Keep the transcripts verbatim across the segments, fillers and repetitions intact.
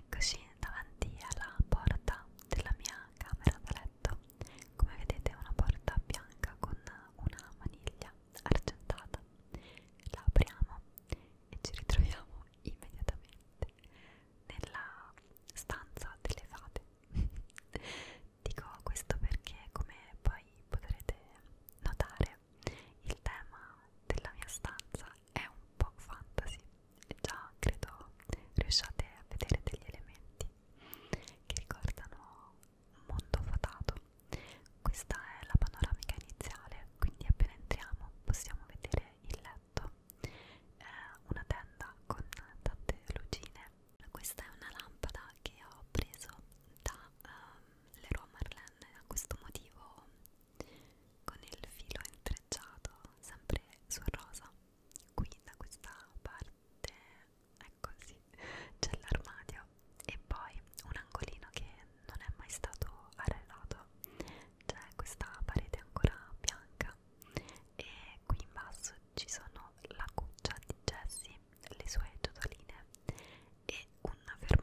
Eccoci davanti alla porta della mia camera da letto. Come vedete è una porta bianca con una maniglia argentata. La apriamo e ci ritroviamo immediatamente nella stanza delle fate. Dico questo perché, come poi potrete notare, il tema della mia stanza è un po' fantasy e già credo riusciate a vedere degli elementi che ricordano un mondo fatato. Questa è la panoramica iniziale, quindi appena entriamo possiamo vedere il letto, eh, una tenda con tante lucine. Questa è una lampada che ho preso da um, Leroy Merlin a questo motivo con il filo intrecciato sempre sul rosa. Qui da questa parte, ecco sì, c'è l'armadio e poi un angolino che non è mai stato arredato. C'è questa parete ancora bianca e qui in basso ci sono la cuccia di Jessie, le sue ciotoline e un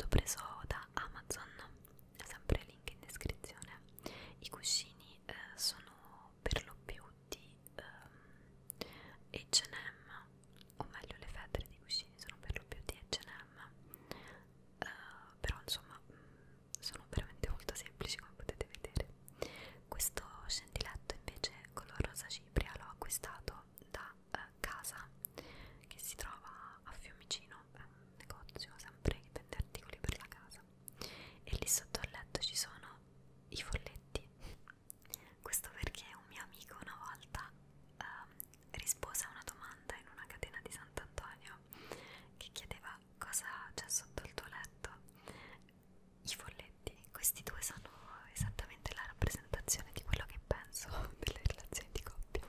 preso da Amazon, sempre link in descrizione. I cuscini eh, sono per lo più di ehm, acca e emme, o meglio le federe di cuscini sono per lo più di acca e emme, eh, però insomma sono veramente molto semplici, come potete vedere. Questo scendiletto invece color rosa cipria l'ho acquistato da eh, Casa, che si trova a Fiumicino, è un negozio sempre che vende articoli per la casa, e lì sotto al letto ci sono i folletti. Questo perché un mio amico una volta eh, rispose a una domanda in una catena di Sant'Antonio che chiedeva cosa c'è sotto il tuo letto. I folletti, questi due sono esattamente la rappresentazione di quello che penso delle relazioni di coppia.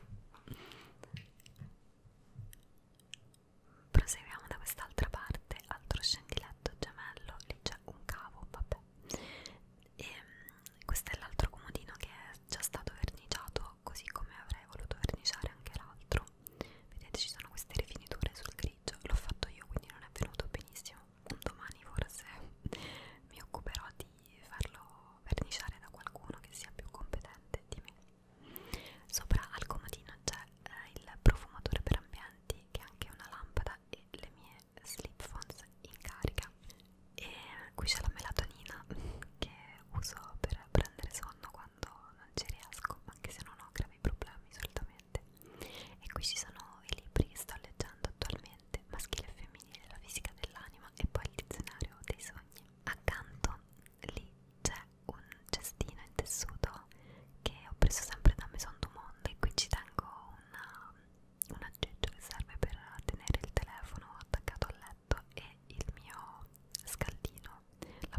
Proseguiamo da quest'altra parte, altro scendiletto gemello, lì c'è un cavo, vabbè. E um, questo è l'altro comodino che è già stato verniciato, così come avrei voluto verniciare anche l'altro. Vedete, ci sono queste rifiniture sul grigio, l'ho fatto io quindi non è venuto benissimo. Un domani forse mi occuperò di farlo verniciare da qualcuno che sia più competente di me. Sopra al comodino c'è eh, il profumatore per ambienti, che è anche una lampada, e le mie sleep phones in carica. E qui c'è la melatonina che uso per prendere sonno quando non ci riesco, anche se non ho gravi problemi solitamente. E qui ci sono i libri che sto leggendo attualmente, Maschile e femminile, la fisica dell'anima, e poi il dizionario dei sogni. Accanto lì c'è un cestino in tessuto che ho preso sempre da Maison du Monde, e qui ci tengo una, un aggeggio che serve per tenere il telefono attaccato al letto e il mio scaldino,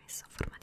messo a forma